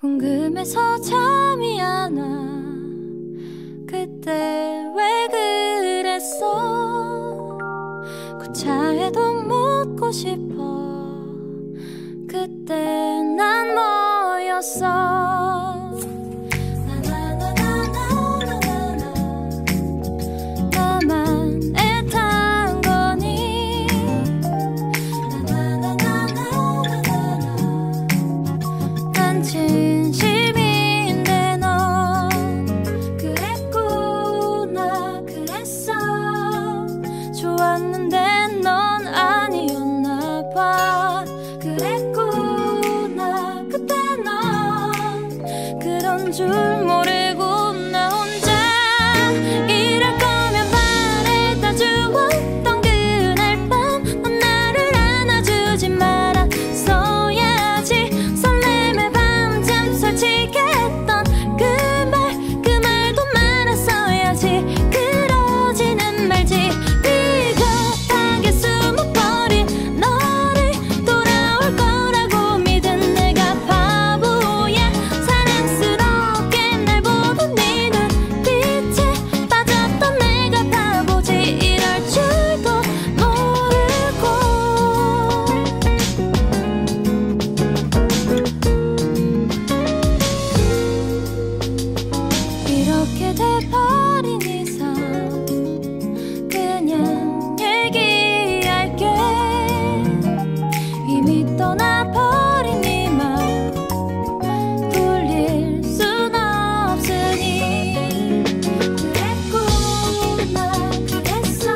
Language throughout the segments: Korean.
궁금해서 잠이 안 와. 그때 왜 그랬어? 구차해도 묻고 싶어. 그때 난 뭐였어? 나만 애탄 거니? 난 진심인데 넌 그랬구나. 그랬어. 좋았는데 넌 아니었나 봐. 그랬구나. 그때 넌 그런 줄 모르고 나 혼자 이럴 거면 말해다 주었던 그날 밤 넌 나를 안아주지 말았어야지. 설렘에 밤잠 설치게 했던 그 말도 말았어야지. 그러지는 말지. 비겁하게 숨어버린 너를 돌아올 거라고 믿은 내가 바보야. 사랑스럽게 날 보던 네 눈빛에 빠졌던 내가 바보지. 이럴 줄도 모르고 이렇게 돼버린 이상 그냥 얘기할게. 이미 떠나버린 이 맘 돌릴 순 없으니. 그랬구나. 그랬어.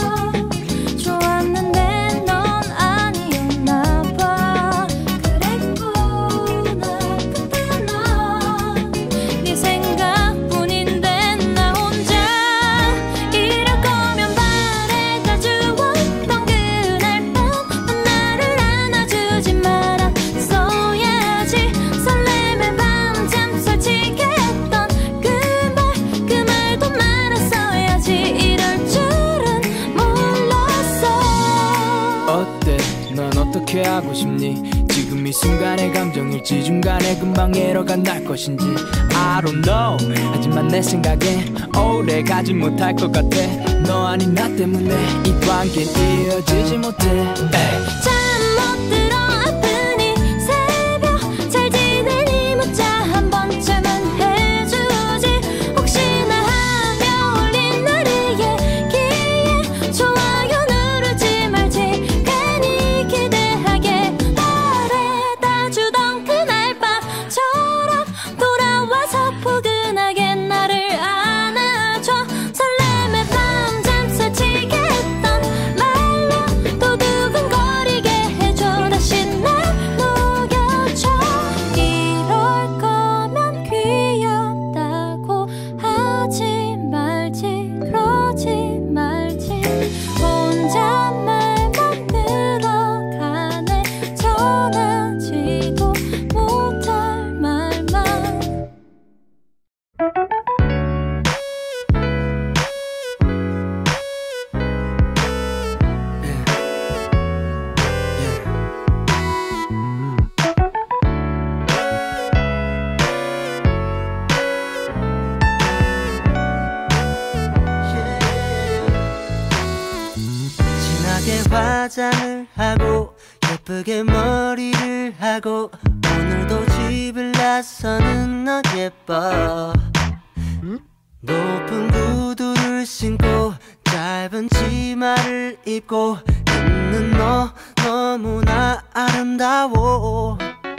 좋았는데 넌 아니었나 봐. 그랬구나. 그때 넌 네 생각뿐인데 나 혼자 이럴 거면 말해다 주었던 그날 밤 넌 나를 안아주지 말았어야지. 설렘에 밤잠 설치게 했던 그 말도 말았어야지. 이럴 줄은 몰랐어. 어때? 넌 어떻게 하고 싶니? 지금 이 순간의 감정일지 중간에 금방 에러가 날 것인지 I don't know. 하지만 내 생각엔 오래 가지 못할 것 같아. 너 아닌 나 때문에 이 관계는 이어지지 못해. 에이. 잠 못 들어 아프니 새벽 잘 지내니 문자 한 번쯤은 해주지. 혹시나 하며 올린 나를 얘기해. 좋아요 누르지 말지. 괜히 기대하게 말해다 주던 그날 밤처럼 돌아와서 포근하게 나를 안아줘. 설렘에 밤잠 설치게 했던 말로 또 두근거리게 해줘. 다시 날 녹여줘. 이럴 거면 귀엽다고 하지 말지. 그러지 말지. 혼잣말만 늘어가네. 전하지도 못할 말만. 진하게 화장을 하고 예쁘게 머리를 하고 오늘도 집을 나서는 너 예뻐. 높은 구두를 신고 짧은 치마를 입고 있는 너 너무나 아름다워.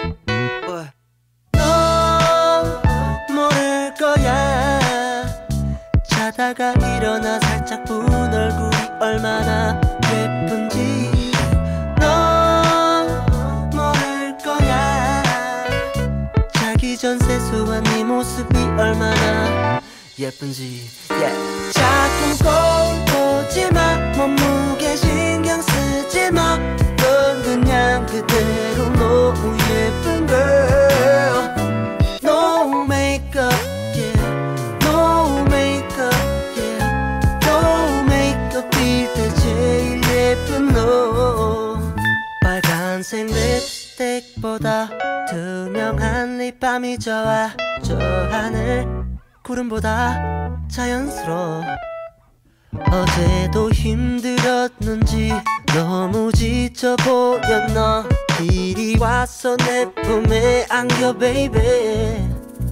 너 모를 거야. 자다가 일어나 살짝 본 얼굴이 얼마나 예쁜지. 너 모를 거야. 자기 전 세수한 네 모습이 얼마나 예쁜지. 자꾸 거울 보지 마. 몸무게 신경 쓰지 마. 넌 그냥 그대로 너무 예쁜 girl. No makeup, yeah. No makeup, yeah. No makeup 빌 때 제일 예쁜 너. 빨간색 립스틱보다 투명 조용한 이 밤이 좋아 저 하늘 구름보다 자연스러워 어제도 힘들었는지 너무 지쳐 보였나 이리 와서 내 품에 안겨 baby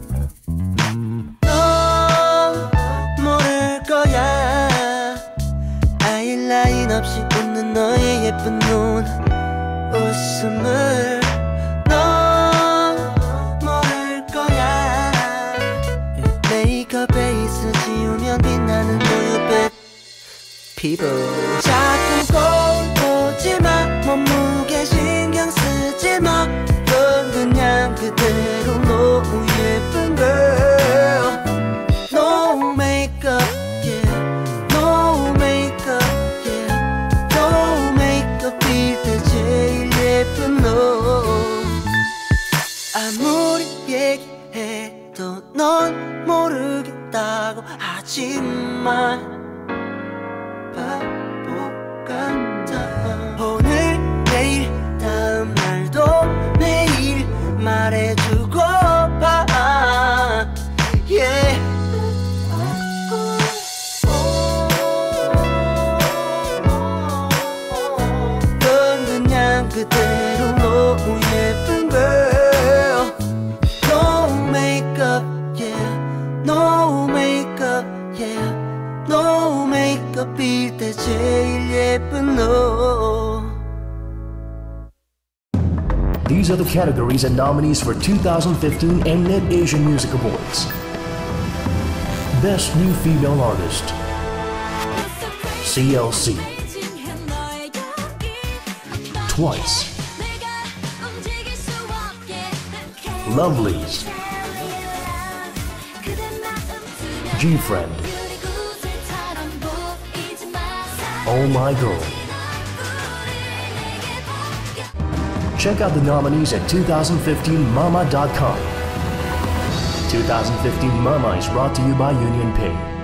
너 모를 거야 아이라인 없이 웃는 너의 예쁜 눈 웃음을 너 모를 거야 메이크업에 있어 지우면 빛나는 우유빛 피부 자꾸 거울 보지마 몸무게 신경 쓰지마 넌 그냥 그대로 너무 예쁜 girl No makeup yeah No makeup yeah No makeup 빌 때 제일 예쁜 너 아무리 얘기해도 넌 모르겠다고 하지만 바보 같아 오늘 내일 다음 날도 매일 말해주고 봐 yeah. 넌 그냥 그대로 너무 예쁜 girl No makeup yeah No makeup yeah No makeup 빌 때 제일 예쁜 너 These are the categories and nominees for 2015 Mnet Asian Music Awards. Best New Female Artist, CLC, Twice, Lovelies, G-Friend, Oh My Girl. Check out the nominees at 2015mama.com. 2015 Mama is brought to you by UnionPay.